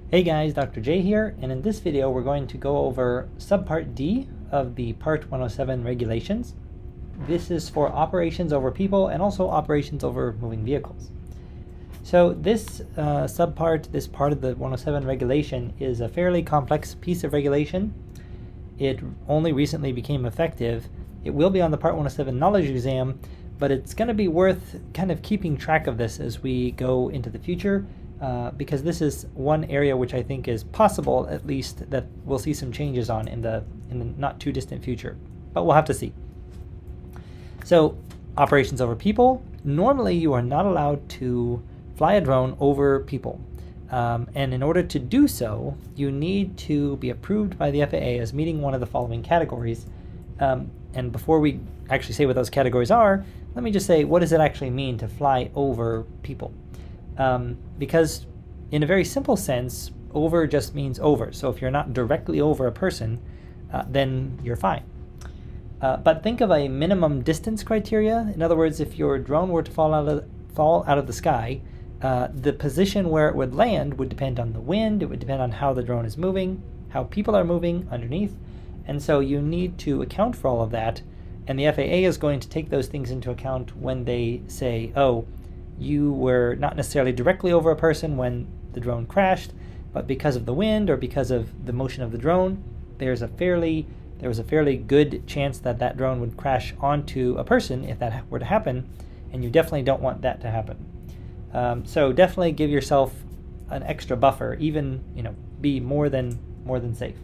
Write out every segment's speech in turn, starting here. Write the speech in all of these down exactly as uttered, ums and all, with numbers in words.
Hey guys, Doctor J here, and in this video we're going to go over Subpart D of the Part one oh seven regulations. This is for operations over people and also operations over moving vehicles. So this uh, subpart, this part of the one oh seven regulation, is a fairly complex piece of regulation. It only recently became effective. It will be on the Part one oh seven knowledge exam, but it's going to be worth kind of keeping track of this as we go into the future. Uh, because this is one area which I think is possible, at least, that we'll see some changes on in the in the not too distant future, but we'll have to see. So, operations over people. Normally, you are not allowed to fly a drone over people, um, and in order to do so, you need to be approved by the F A A as meeting one of the following categories. Um, and before we actually say what those categories are, let me just say, what does it actually mean to fly over people? Um, because in a very simple sense, over just means over. So if you're not directly over a person, uh, then you're fine. Uh, but think of a minimum distance criteria. In other words, if your drone were to fall out of, fall out of the sky, uh, the position where it would land would depend on the wind, it would depend on how the drone is moving, how people are moving underneath, and so you need to account for all of that, and the F A A is going to take those things into account when they say, oh, you were not necessarily directly over a person when the drone crashed, but because of the wind or because of the motion of the drone, there's a fairly there was a fairly good chance that that drone would crash onto a person if that were to happen, and you definitely don't want that to happen. Um, so definitely give yourself an extra buffer, even you know, be more than more than safe.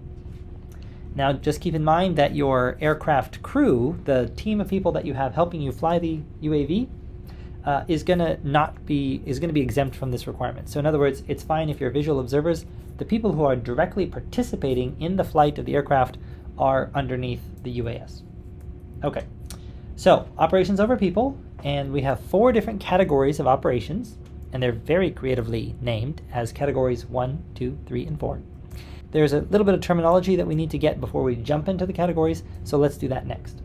Now, just keep in mind that your aircraft crew, the team of people that you have helping you fly the U A V, Uh, is gonna not be is gonna be exempt from this requirement. So in other words, it's fine if you're visual observers. The people who are directly participating in the flight of the aircraft are underneath the U A S. Okay, so operations over people, and we have four different categories of operations, and they're very creatively named as categories one, two, three, and four. There's a little bit of terminology that we need to get before we jump into the categories, so let's do that next.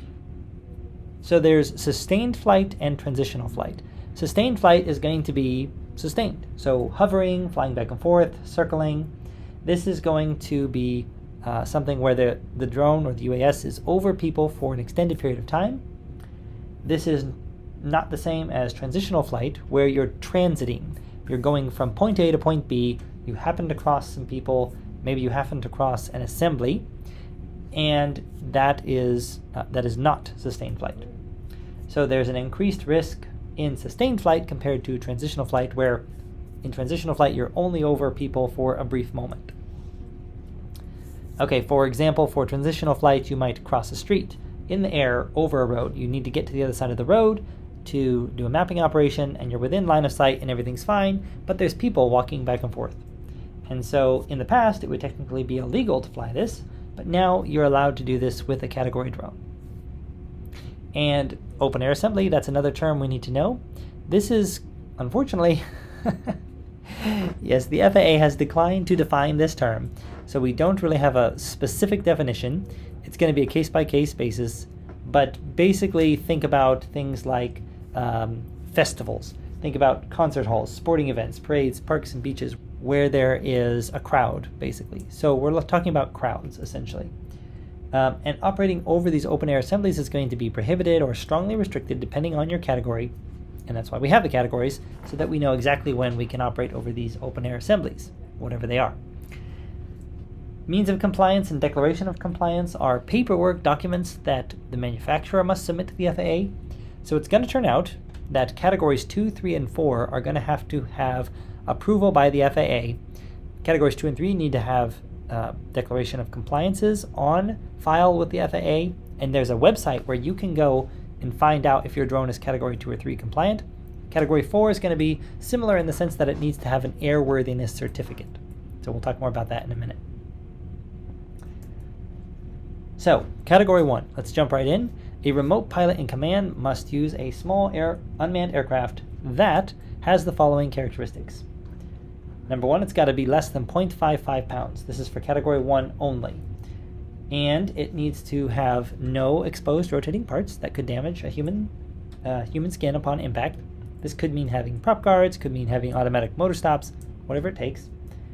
So there's sustained flight and transitional flight. Sustained flight is going to be sustained. So hovering, flying back and forth, circling. This is going to be uh, something where the, the drone or the U A S is over people for an extended period of time. This is not the same as transitional flight, where you're transiting. You're going from point A to point B. You happen to cross some people. Maybe you happen to cross an assembly. And that is, uh, that is not sustained flight. So there's an increased risk in sustained flight compared to transitional flight, where in transitional flight you're only over people for a brief moment. Okay, for example, for transitional flight you might cross a street in the air over a road. You need to get to the other side of the road to do a mapping operation, and you're within line of sight and everything's fine, but there's people walking back and forth. And so in the past it would technically be illegal to fly this, but now you're allowed to do this with a category drone. And open air assembly, that's another term we need to know. This is, unfortunately, yes, the F A A has declined to define this term, so we don't really have a specific definition. It's going to be a case-by-case basis, but basically think about things like um, festivals. Think about concert halls, sporting events, parades, parks, and beaches, where there is a crowd, basically. So we're talking about crowds, essentially. Um, and operating over these open-air assemblies is going to be prohibited or strongly restricted depending on your category, and that's why we have the categories, so that we know exactly when we can operate over these open-air assemblies, whatever they are. Means of compliance and declaration of compliance are paperwork documents that the manufacturer must submit to the F A A. So it's going to turn out that categories two, three, and four are going to have to have approval by the F A A. Categories two and three need to have uh, declaration of compliances on file with the F A A, and there's a website where you can go and find out if your drone is category two or three compliant. Category four is going to be similar in the sense that it needs to have an airworthiness certificate. So we'll talk more about that in a minute. So, category one, let's jump right in. A remote pilot in command must use a small air unmanned aircraft that has the following characteristics. Number one, it's got to be less than zero point five five pounds. This is for category one only. And it needs to have no exposed rotating parts that could damage a human, uh, human skin upon impact. This could mean having prop guards, could mean having automatic motor stops, whatever it takes.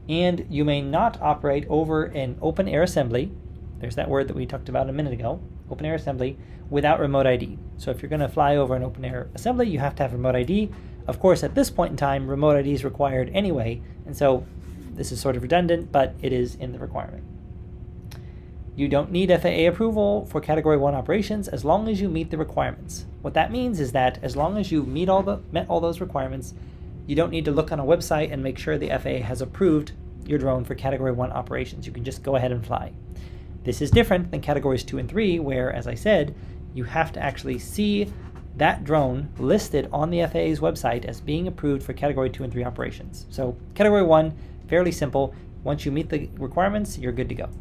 And you may not operate over an open air assembly, there's that word that we talked about a minute ago, open air assembly, without remote I D. So if you're going to fly over an open air assembly, you have to have remote I D. Of course, at this point in time, remote I D is required anyway, and so this is sort of redundant, but it is in the requirement. You don't need F A A approval for Category one operations as long as you meet the requirements. What that means is that as long as you meet all the met all those requirements, you don't need to look on a website and make sure the F A A has approved your drone for Category one operations. You can just go ahead and fly. This is different than Categories two and three, where, as I said, you have to actually see that drone listed on the F A A's website as being approved for Category two and three operations. So Category one, fairly simple. Once you meet the requirements, you're good to go.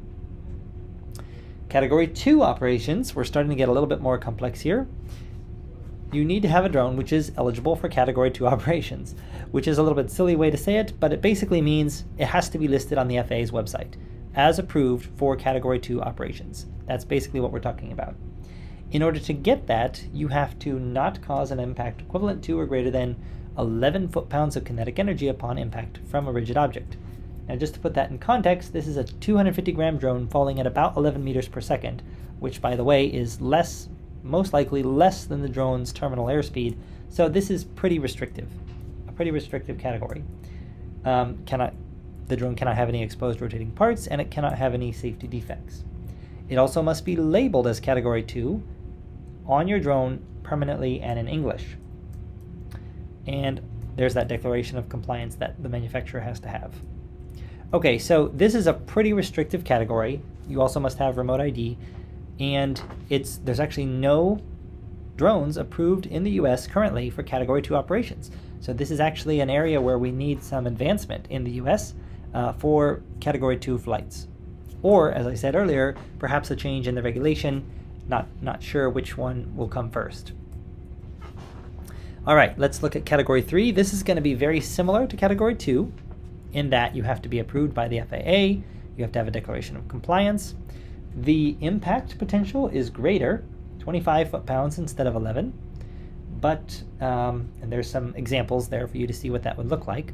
Category two operations, we're starting to get a little bit more complex here. You need to have a drone which is eligible for Category two operations, which is a little bit silly way to say it, but it basically means it has to be listed on the F A A's website as approved for Category two operations. That's basically what we're talking about. In order to get that, you have to not cause an impact equivalent to or greater than eleven foot-pounds of kinetic energy upon impact from a rigid object. Now, just to put that in context, this is a two hundred fifty gram drone falling at about eleven meters per second, which, by the way, is less, most likely less than the drone's terminal airspeed. So this is pretty restrictive, a pretty restrictive category. Um, cannot, the drone cannot have any exposed rotating parts, and it cannot have any safety defects. It also must be labeled as Category two on your drone permanently and in English. And there's that declaration of compliance that the manufacturer has to have. Okay, so this is a pretty restrictive category. You also must have remote I D, and it's there's actually no drones approved in the U S currently for Category two operations. So this is actually an area where we need some advancement in the U S uh, for Category two flights. Or, as I said earlier, perhaps a change in the regulation. Not, not sure which one will come first. All right, let's look at Category three. This is going to be very similar to Category two in that you have to be approved by the F A A, you have to have a declaration of compliance. The impact potential is greater, twenty-five foot-pounds instead of eleven, but, um, and there's some examples there for you to see what that would look like.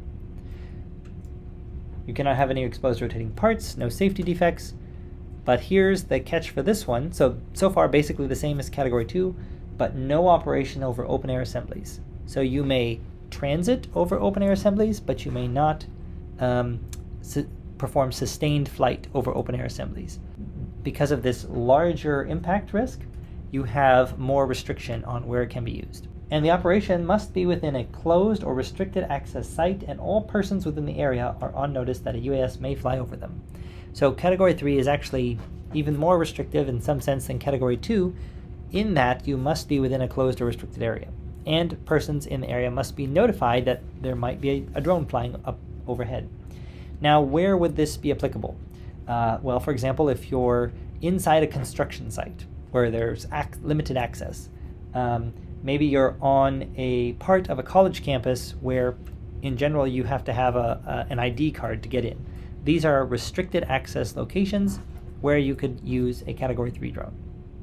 You cannot have any exposed rotating parts, no safety defects, but here's the catch for this one. So, so far basically the same as Category two, but no operation over open-air assemblies. So you may transit over open-air assemblies, but you may not um, su perform sustained flight over open-air assemblies. Because of this larger impact risk, you have more restriction on where it can be used. And the operation must be within a closed or restricted access site, and all persons within the area are on notice that a U A S may fly over them. So Category three is actually even more restrictive in some sense than Category two, in that you must be within a closed or restricted area. And persons in the area must be notified that there might be a, a drone flying up overhead. Now, where would this be applicable? Uh, well, for example, if you're inside a construction site where there's ac limited access, um, maybe you're on a part of a college campus where, in general, you have to have a, a, an I D card to get in. These are restricted access locations where you could use a Category three drone.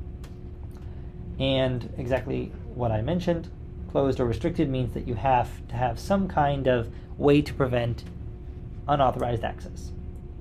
And exactly what I mentioned, closed or restricted means that you have to have some kind of way to prevent unauthorized access.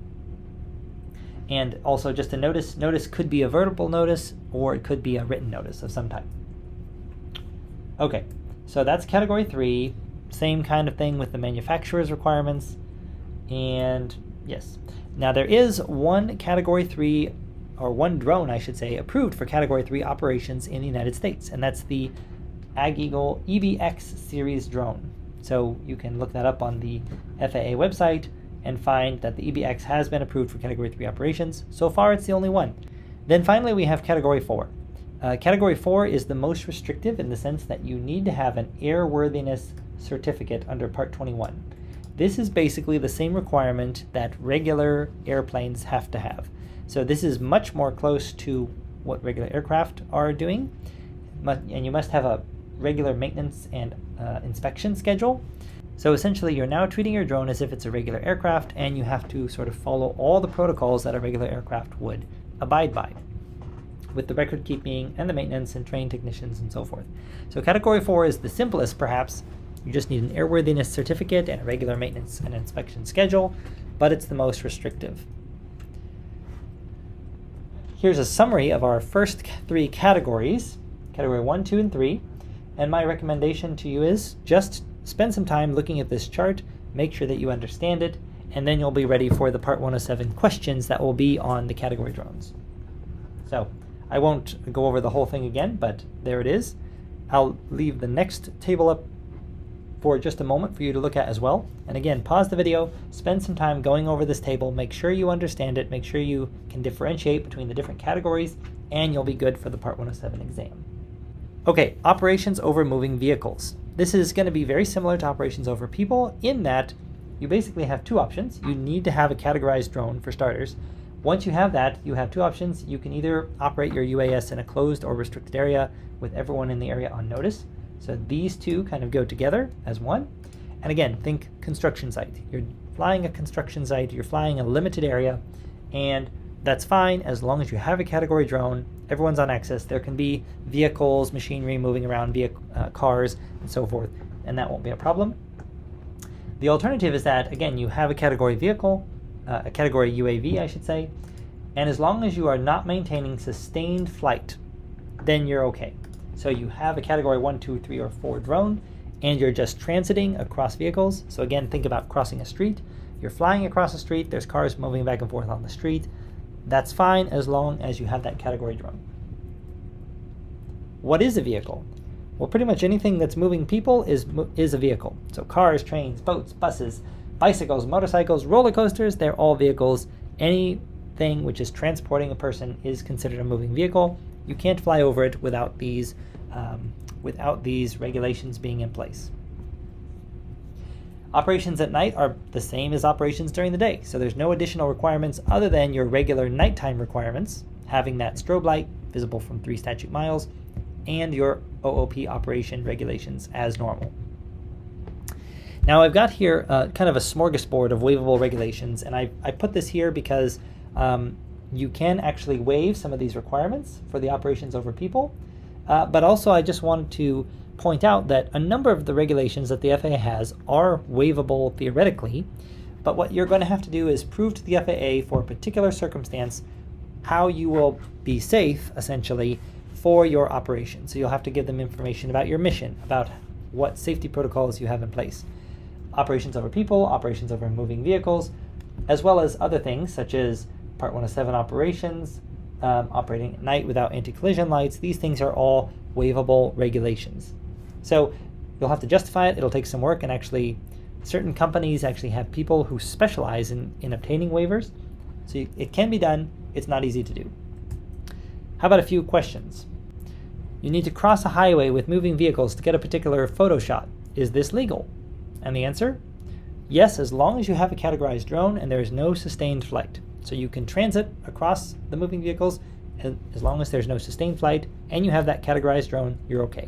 And also, just a notice, notice could be a verbal notice or it could be a written notice of some type. Okay, so that's Category three, same kind of thing with the manufacturer's requirements. And yes, now there is one Category three, or one drone I should say, approved for Category three operations in the United States, and that's the AgEagle E B X series drone. So you can look that up on the F A A website and find that the E B X has been approved for Category three operations. So far, it's the only one. Then finally, we have Category four. Uh, Category four is the most restrictive in the sense that you need to have an airworthiness certificate under Part twenty-one. This is basically the same requirement that regular airplanes have to have. So this is much more close to what regular aircraft are doing, and you must have a regular maintenance and uh, inspection schedule. So essentially, you're now treating your drone as if it's a regular aircraft, and you have to sort of follow all the protocols that a regular aircraft would abide by, with the record keeping and the maintenance and trained technicians and so forth. So Category four is the simplest, perhaps, You just need an airworthiness certificate and a regular maintenance and inspection schedule, but it's the most restrictive. Here's a summary of our first three categories, category one, two, and three. And my recommendation to you is just spend some time looking at this chart, make sure that you understand it, and then you'll be ready for the Part one oh seven questions that will be on the category drones. So I won't go over the whole thing again, but there it is. I'll leave the next table up for just a moment for you to look at as well. And again, pause the video, spend some time going over this table, make sure you understand it, make sure you can differentiate between the different categories, and you'll be good for the Part one oh seven exam. Okay, operations over moving vehicles. This is going to be very similar to operations over people in that you basically have two options. You need to have a categorized drone for starters. Once you have that, you have two options. You can either operate your U A S in a closed or restricted area with everyone in the area on notice. So these two kind of go together as one. And again, think construction site. You're flying a construction site, you're flying a limited area, and that's fine as long as you have a category drone, everyone's on access. There can be vehicles, machinery moving around, via uh, cars, and so forth, and that won't be a problem. The alternative is that, again, you have a category vehicle, uh, a category U A V, I should say, and as long as you are not maintaining sustained flight, then you're okay. So you have a category one, two, three, or four drone, and you're just transiting across vehicles. So again, think about crossing a street. You're flying across a street, there's cars moving back and forth on the street. That's fine as long as you have that category drone. What is a vehicle? Well, pretty much anything that's moving people is, is a vehicle. So cars, trains, boats, buses, bicycles, motorcycles, roller coasters, they're all vehicles. Anything which is transporting a person is considered a moving vehicle. You can't fly over it without these, um, without these regulations being in place. Operations at night are the same as operations during the day, so there's no additional requirements other than your regular nighttime requirements, having that strobe light visible from three statute miles, and your O O P operation regulations as normal. Now I've got here uh, kind of a smorgasbord of waivable regulations, and I, I put this here because um, you can actually waive some of these requirements for the operations over people, uh, but also I just wanted to point out that a number of the regulations that the F A A has are waivable theoretically, but what you're going to have to do is prove to the F A A for a particular circumstance how you will be safe, essentially, for your operation. So you'll have to give them information about your mission, about what safety protocols you have in place. Operations over people, operations over moving vehicles, as well as other things such as Part one oh seven operations, um, operating at night without anti-collision lights. These things are all waivable regulations. So you'll have to justify it. It'll take some work, and actually certain companies actually have people who specialize in, in obtaining waivers. So you, it can be done. It's not easy to do. How about a few questions? You need to cross a highway with moving vehicles to get a particular photo shot. Is this legal? And the answer? Yes, as long as you have a categorized drone and there is no sustained flight. So you can transit across the moving vehicles as long as there's no sustained flight and you have that categorized drone, you're okay.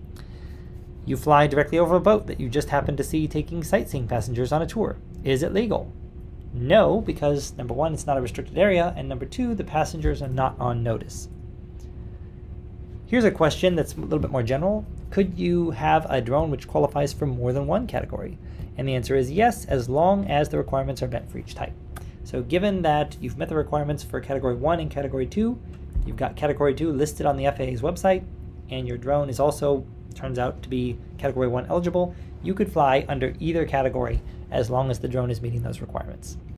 You fly directly over a boat that you just happened to see taking sightseeing passengers on a tour. Is it legal? No, because number one, it's not a restricted area, and number two, the passengers are not on notice. Here's a question that's a little bit more general. Could you have a drone which qualifies for more than one category? And the answer is yes, as long as the requirements are met for each type. So given that you've met the requirements for category one and category two, you've got category two listed on the F A A's website, and your drone is also turns out to be category one eligible, you could fly under either category as long as the drone is meeting those requirements.